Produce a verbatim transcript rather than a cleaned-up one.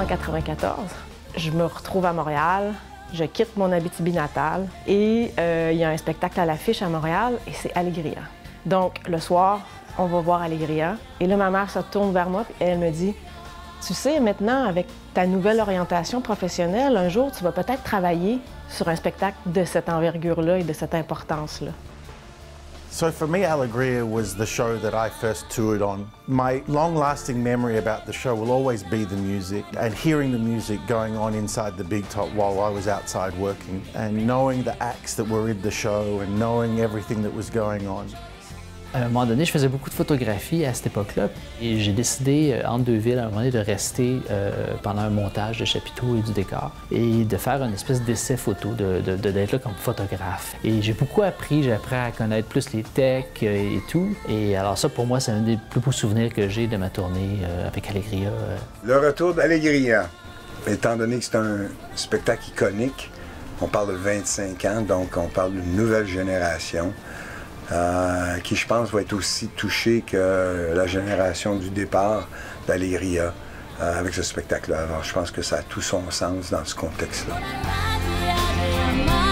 cent quatre-vingt-quatorze. Je me retrouve à Montréal, je quitte mon Abitibi natale et euh, il y a un spectacle à l'affiche à Montréal et c'est Alegria. Donc, le soir, on va voir Alegria. Et là, ma mère se tourne vers moi et elle me dit « Tu sais, maintenant, avec ta nouvelle orientation professionnelle, un jour, tu vas peut-être travailler sur un spectacle de cette envergure-là et de cette importance-là. » So for me, Alegria was the show that I first toured on. My long-lasting memory about the show will always be the music and hearing the music going on inside the Big Top while I was outside working and knowing the acts that were in the show and knowing everything that was going on. À un moment donné, je faisais beaucoup de photographies à cette époque-là et j'ai décidé, euh, entre deux villes, à un moment donné, de rester euh, pendant un montage de chapiteaux et du décor et de faire une espèce d'essai photo, de, de, de, d'être là comme photographe. Et j'ai beaucoup appris, j'ai appris à connaître plus les techs euh, et tout. Et alors ça, pour moi, c'est un des plus beaux souvenirs que j'ai de ma tournée euh, avec Alegria. Euh. Le retour d'Alegria, étant donné que c'est un spectacle iconique, on parle de vingt-cinq ans, donc on parle d'une nouvelle génération. Euh, qui, je pense, va être aussi touché que la génération du départ d'Alegria euh, avec ce spectacle-là. Alors, je pense que ça a tout son sens dans ce contexte-là.